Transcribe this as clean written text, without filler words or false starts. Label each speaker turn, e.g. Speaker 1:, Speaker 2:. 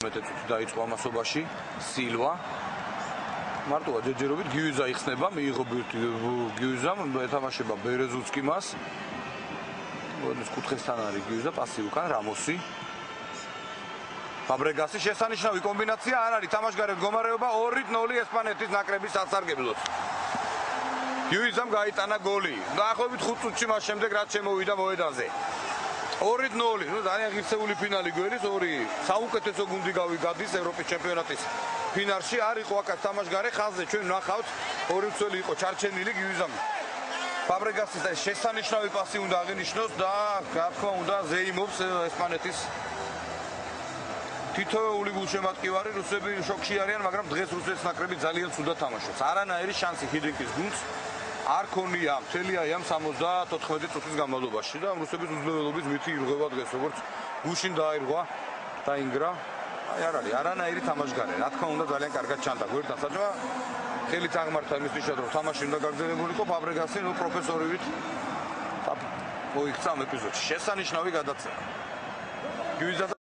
Speaker 1: მეტეწუთი დაიწყო ამასობაში სილვა მარტოა ჯეჯერობით გიუზა იხსნება მიიღო ბირთვი გიუზამ ეთამაშება ბერეზუცკი მას ოდნეს კუთხესთან არის გიუზა პასი უკან რამოსი ფაბრეგასი შესანიშნავი კომბინაცია არ არის თამაშგარეთ მდგომარეობა 2-0 ესპანეთის ნაკრების სასარგებლოდ გიუზამ გაიტანა გოლი დაახლოებით 5 წუთში მას შემდეგ რაც შემოვიდა მოედანზე 2-0 ნუ ძალიან ღირსეული ფინალი გველის ორი საუკეთესო გუნდი გადის ევროპის ჩემპიონატის ფინალში არ იყო აქაც თამაშგარე ხაზზე ჩვენ ვნახავთ ორი მცველი იყო ჩარჩენილი გიუზამ ფაბრეგასის და შესანიშნავი პასი უნდა აღინიშნოს და რა თქმა უნდა ზეიმობს ესპანეთის თითოეული გულშემატკივარი რუსები შოკში არიან მაგრამ დღეს რუსეთის ნაკრები ძალიან ცუდად თამაშობს არანაირი შანსი ჰიდინკის გუნდს არ ქონია მთელი აი ამ 74 წუთის განმავლობაში და რუსების უძლეველობის მითი ირღვევა დღეს როგორც გუშინ დაირღვა დაინგრა აი არ არის არანაირი თამაშგარე რა თქმა უნდა ძალიან კარგად ჩანდა გვერდთან საჭმა ხელით აღმართა იმის ნიშნად რომ თამაში უნდა გაგრძელებულიყო ფაბრეგასი ნუ პროფესორივით მოიქცა ამ ეპიზოდში შესანიშნავი გადაცემა